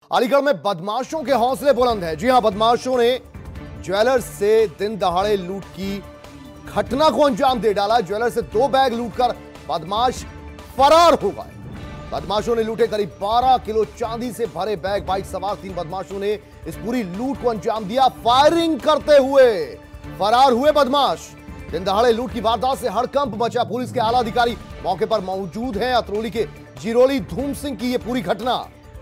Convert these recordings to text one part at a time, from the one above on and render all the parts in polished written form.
अलीगढ़ में बदमाशों के हौसले बुलंद हैं। जी हां, बदमाशों ने ज्वेलर्स से दिन दहाड़े लूट की घटना को अंजाम दे डाला। ज्वेलर से 2 बैग लूटकर बदमाश फरार हो गए। बदमाशों ने लूटे करीब 12 किलो चांदी से भरे बैग। बाइक सवार 3 बदमाशों ने इस पूरी लूट को अंजाम दिया। फायरिंग करते हुए फरार हुए बदमाश। दिन दहाड़े लूट की वारदात से हड़कंप मचा। पुलिस के आला अधिकारी मौके पर मौजूद हैं। अतरौली के जिरोली धूम सिंह की यह पूरी घटना।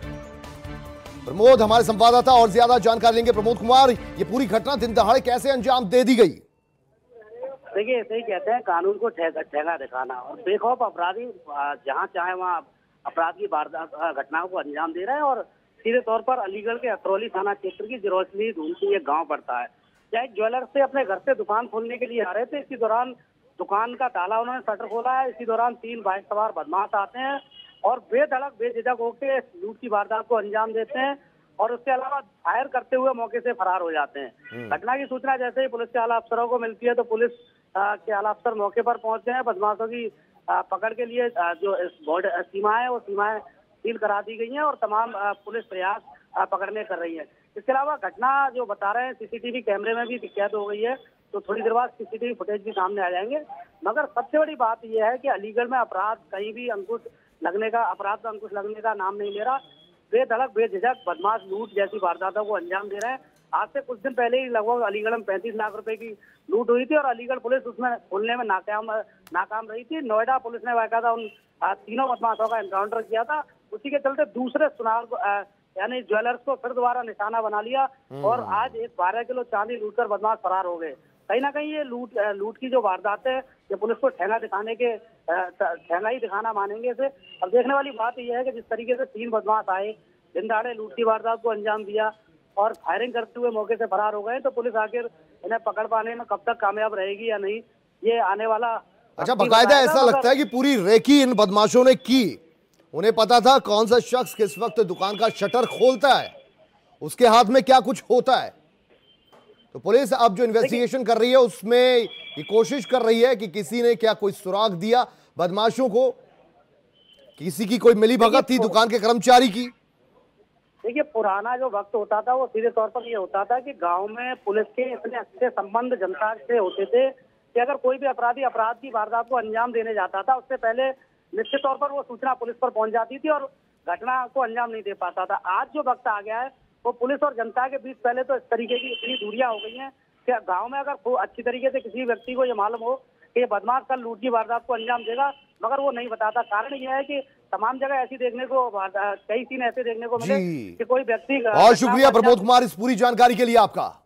प्रमोद हमारे संवाददाता और ज्यादा जानकारी लेंगे। प्रमोद कुमार, ये पूरी घटना दिन दहाड़े कैसे अंजाम दे दी गई? देखिए, ऐसे ही कहते हैं कानून को ठेंगा दिखाना, और बेखौफ अपराधी जहां चाहे वहां अपराध की वारदात घटनाओं को अंजाम दे रहे हैं। और सीधे तौर पर अलीगढ़ के अतरौली थाना क्षेत्र की जिरोली धूम सिंह एक गाँव पड़ता है। एक ज्वेलर से अपने घर से दुकान खोलने के लिए आ रहे थे। इसी दौरान दुकान का ताला उन्होंने शटर खोला है। इसी दौरान 3 बाइक सवार बदमाश आते हैं और बेधड़क बेझिझक होकर लूट की वारदात को अंजाम देते हैं और उसके अलावा फायर करते हुए मौके से फरार हो जाते हैं। घटना की सूचना जैसे ही पुलिस के आला अफसरों को मिलती है तो पुलिस के आला अफसर मौके पर पहुंचते हैं। बदमाशों की पकड़ के लिए जो सीमा है वो सीमाएं सील करा दी गई हैं और तमाम पुलिस प्रयास पकड़ने कर रही है। इसके अलावा घटना जो बता रहे हैं सीसीटीवी कैमरे में भी कैद हो गई है, तो थोड़ी देर बाद सीसीटीवी फुटेज भी सामने आ जाएंगे। मगर सबसे बड़ी बात यह है कि अलीगढ़ में अपराध कहीं भी अपराध का अंकुश लगने का नाम नहीं ले रहा। बेधड़क बेझिझक बदमाश लूट जैसी वारदातों को अंजाम दे रहे हैं। आज से कुछ दिन पहले ही लगभग अलीगढ़ में 35 लाख रुपए की लूट हुई थी और अलीगढ़ पुलिस उसमें खोलने में नाकाम रही थी। नोएडा पुलिस ने बाकायदा उन 3 बदमाशों का एनकाउंटर किया था। उसी के चलते दूसरे सुनार यानी ज्वेलर्स को फिर दोबारा निशाना बना लिया और आज 12 किलो चांदी लूटकर बदमाश फरार हो गए। कहीं ना कहीं ये लूट की जो वारदात है ये पुलिस को ठेंगा ही दिखाना मानेंगे इसे। अब देखने वाली बात यह है कि जिस तरीके से 3 बदमाश आए, दिन दहाड़े लूट की वारदात को अंजाम दिया और फायरिंग करते हुए मौके से फरार हो गए, तो पुलिस आखिर इन्हें पकड़ पाने में कब तक कामयाब रहेगी या नहीं, ये आने वाला। अच्छा, बाकायदा ऐसा लगता है कि पूरी रेकी इन बदमाशों ने की। उन्हें पता था कौन सा शख्स किस वक्त दुकान का शटर खोलता है, उसके हाथ में क्या कुछ होता है। तो पुलिस अब जो इन्वेस्टिगेशन कर रही है उसमें ये कोशिश कर रही है कि किसी ने क्या कोई सुराग दिया बदमाशों को, किसी की कोई मिलीभगत थी दुकान के कर्मचारी की। देखिए, पुराना जो वक्त होता था वो सीधे तौर पर ये होता था कि गांव में पुलिस के इतने अच्छे संबंध जनता से होते थे कि अगर कोई भी अपराधी अपराध की वारदात को अंजाम देने जाता था उससे पहले निश्चित तौर पर वो सूचना पुलिस पर पहुंच जाती थी और घटना को अंजाम नहीं दे पाता था। आज जो वक्त आ गया है वो पुलिस और जनता के बीच पहले तो इस तरीके की इतनी दूरियां हो गई हैं कि गांव में अगर अच्छी तरीके से किसी व्यक्ति को ये मालूम हो कि ये बदमाश कल लूट की वारदात को अंजाम देगा, मगर वो नहीं बताता। कारण यह है कि तमाम जगह ऐसी देखने को कई सीन ऐसे देखने को मिले कि कोई व्यक्ति। बहुत शुक्रिया प्रमोद कुमार इस पूरी जानकारी के लिए आपका।